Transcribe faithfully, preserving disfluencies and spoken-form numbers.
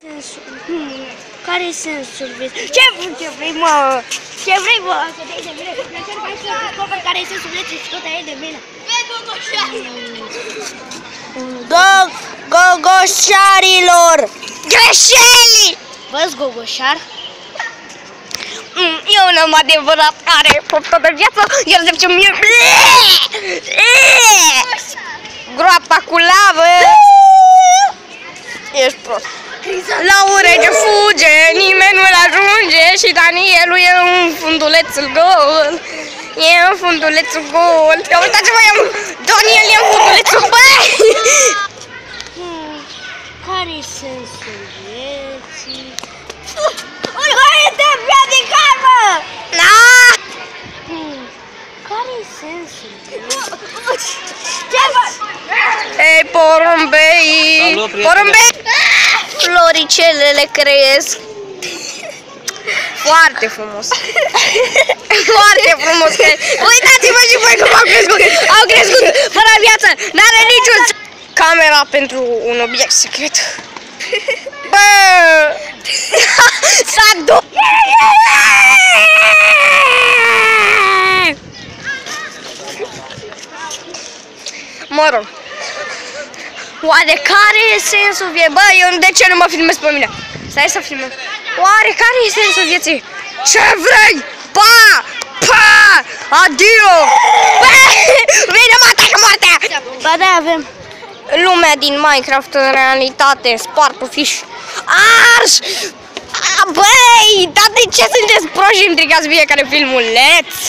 Hmm. Care e sensul vieții? Ce, ce vrei, mă? Ce vrei, mă? Să te iei de mine? Încerc hai să descoperi care e sensul vieții și tot te iei de mine. Go, gogoșarilor! Greșeli! Vă-ți gogoșar? Mm, e un om adevărat care poftă de viață, iar de ce mie... Groapa cu lavă! Ești prost. La urege fuge, nimeni nu-l ajunge și Danielul e un funduleț gol. E un funduleț gol. Ia uitați-vă, Daniel e un funduleț gol. Hmm. Care e sensul vieții? Hai de medical, mă! Na! Hmm. Care e sensul vieții? Ce faci? Ei, porumbei! Porumbei! Floricelele cresc. Foarte frumos. Foarte frumos. Uitați-vă și voi cum au crescut. Au crescut fără viață. N-are niciun... Camera pentru un obiect secret. Bă! S-a dus! Mă rog. Oare care e sensul vieții? Bă, eu de ce nu mă filmez pe mine? Stai să filmez. Oare care e sensul vieții? Ce vrei? Pa! Pa! Adio! Vine, mă atacă moartea! Ba da, avem. Lumea din Minecraft în realitate, spart cu fiș. Ars! Băi, dar de ce sunteți proști și îmi stricați fiecare filmuleț?